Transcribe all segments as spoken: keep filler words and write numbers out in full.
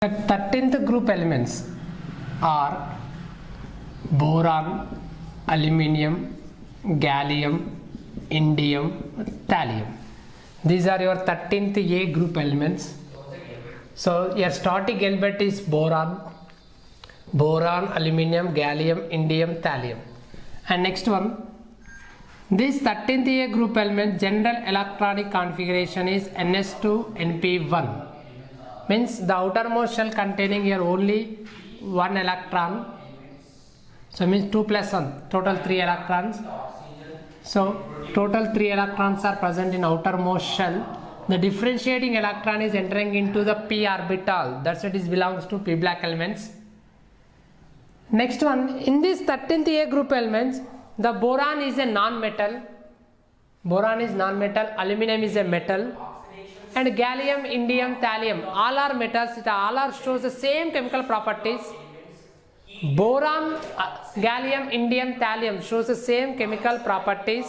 The thirteenth group elements are boron, aluminium, gallium, indium, thallium. These are your thirteenth A group elements. So your starting element is boron, boron, aluminium, gallium, indium, thallium. And next one, this thirteenth A group element general electronic configuration is N S two N P one. Means the outermost shell containing here only one electron. So means two plus one, total three electrons. So total three electrons are present in outermost shell. The differentiating electron is entering into the p orbital. That's it is belongs to p black elements. Next one, in this thirteenth A group elements, the boron is a non-metal. Boron is non-metal. Aluminum is a metal. And gallium, indium, thallium, all are metals. It all are shows the same chemical properties. Boron, uh, gallium, indium, thallium shows the same chemical properties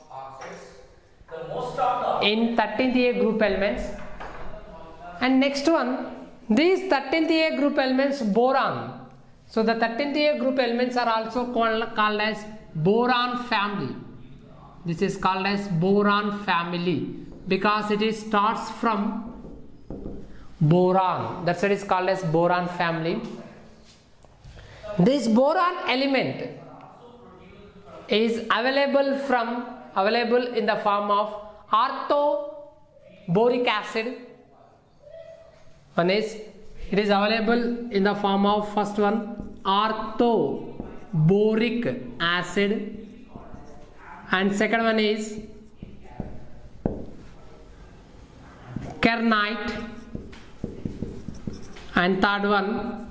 in thirteenth A group elements. And next one, these thirteenth A group elements boron. So the thirteenth A group elements are also called, called as boron family. This is called as boron family because it is starts from boron. That's why it is called as boron family. This boron element is available from available in the form of orthoboric acid. One is it is available in the form of first one orthoboric acid, and second one is kernite, and third one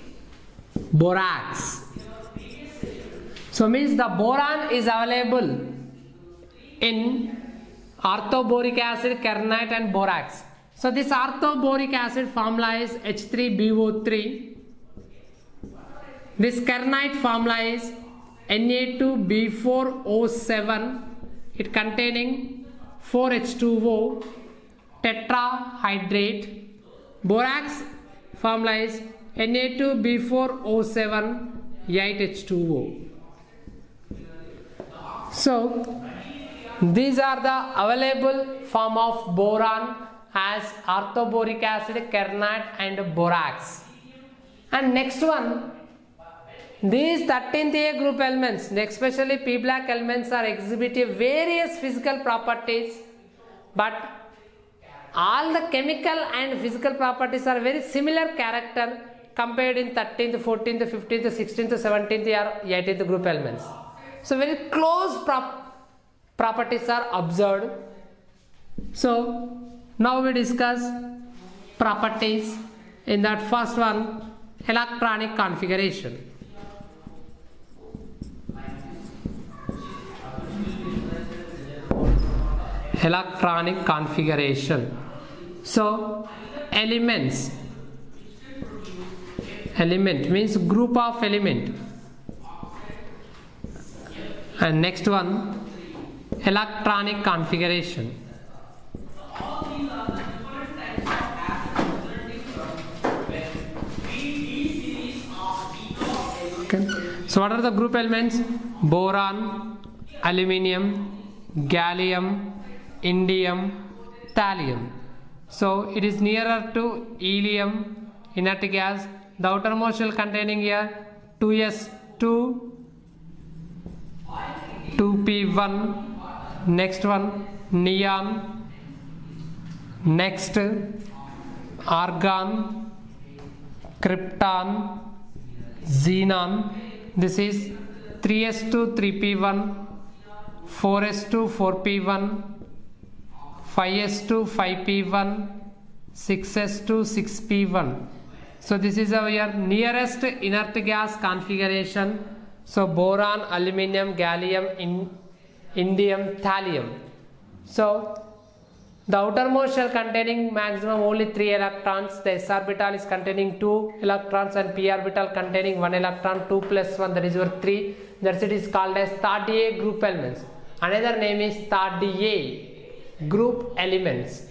borax. So means the boron is available in orthoboric acid, kernite and borax. So this orthoboric acid formula is H three B O three. This kernite formula is N A two B four O seven. It containing four H two O tetrahydrate. Borax formula is N A two B four O seven eight H two O. So these are the available form of boron as orthoboric acid, kernite and borax. And next one, these thirteenth A group elements, especially p black elements, are exhibiting various physical properties, but all the chemical and physical properties are very similar character compared in thirteenth, fourteenth, fifteenth, sixteenth, seventeenth or eighteenth group elements. So very close prop properties are observed. So now we discuss properties. In that first one, electronic configuration. Electronic configuration. So elements, element means group of element, and next one electronic configuration. Okay. So what are the group elements? Boron, aluminium, gallium, indium, thallium. So it is nearer to helium, inert gas. The outermost shell containing here two S two, two P one. Next one neon. Next argon, krypton, xenon. This is three S two, three P one, four S two, four P one, five S two, five P one, six S two, six P one. So this is our nearest inert gas configuration. So boron, aluminium, gallium, in, indium, thallium. So the outermost shell containing maximum only three electrons. The s orbital is containing two electrons and p orbital containing one electron. two plus one, that is your three. That's it is called as third A group elements. Another name is third A group elements.